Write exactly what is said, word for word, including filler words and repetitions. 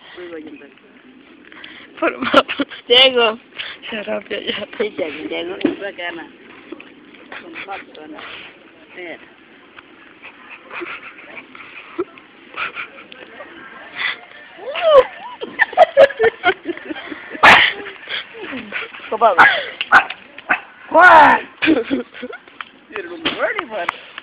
Put him up. Diego. Shut up, yeah, yeah. Hey, Diego. Diego, it's back on. Some hot on it. Yeah. Come on. What? You're ready, man.